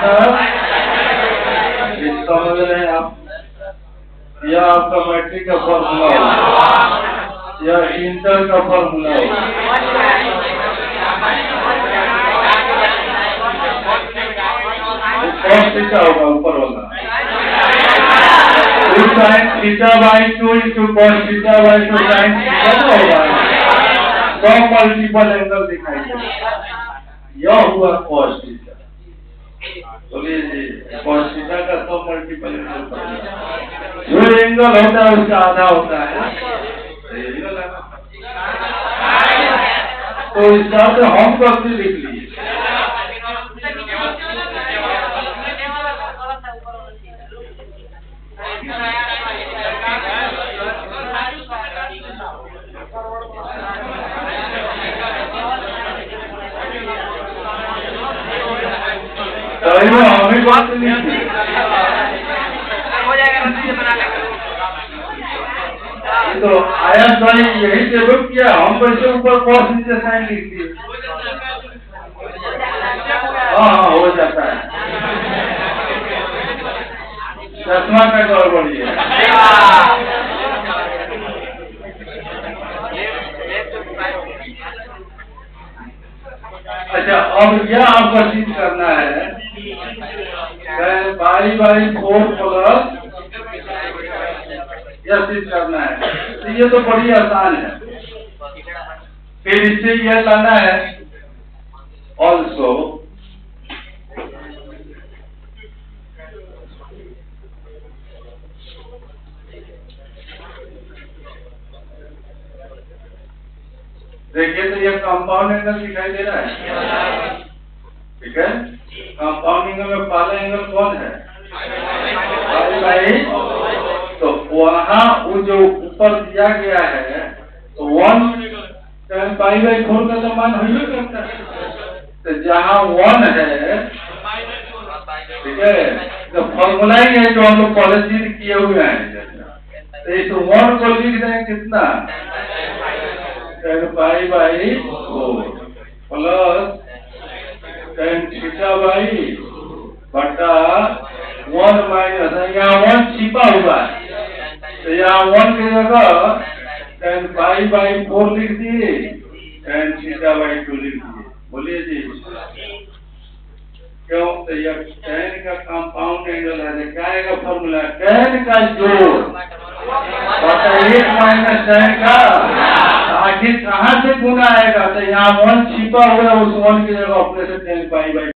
समझ रहे हैं आप? यह आपका मैट्रिक का फॉर्मूला हो या इंटर का फॉर्मूला हो। कॉस थीटा होगा ऊपर वाला, sine theta by 2 into cos theta by 2 sine theta होगा। 100 मल्टीपल एंगल दिखाई देगा। यह हुआ कॉस थीटा। बोलिए जी, कॉस थीटा का 100 मल्टीपल एंगल जो एंगल होता है उसका आधा होता है। तो इस तरह से हम गलती लिख लिए। हमें बात नहीं तो आया भाई यही से रुक गया। हम कैसे ऊपर कॉस नीचे साइन लिख दिए। हाँ हो जाता है। चश्मा का गड़बड़ी है। अच्छा, अब यह आपको सिद्ध करना है बाई बाई 4 प्लस यह सिद्ध करना है। तो ये तो बड़ी आसान है। फिर इससे यह लाना है ऑल्सो देखिए, तो यह कंपाउंड एंगल दिखाई दे रहा है। ठीक है, कंपाउंड एंगल में पहला एंगल कौन है? तो वहाँ वो जो ऊपर दिया गया है तो 1 पाई बाई 4 का तो मान हो करता है। तो जहाँ 1 है, ठीक है, तो फॉर्मूला ही है जो हम लोग पहले सिद्ध किए हुए हैं। तो इस 1 को लिख दें कितना? 10 pi by 4 plus 10 theta by बटा 1 माइनस, यहाँ 1 छिपा हुआ है तो यहाँ 1 की जगह 10 पाई बाई 4 लिख दिए, 10 थीटा बाई 2 लिख दिए। बोलिए जी, क्यों? तो यह tan का कंपाउंड एंगल है। क्या आएगा फॉर्मूला? tan का जोड़ बटा 1 माइनस tan का। आखिर कहाँ से गुना आएगा? तो यहाँ 1 छिपा हुआ है, उस 1 की जगह अपने से 10 पाई बाई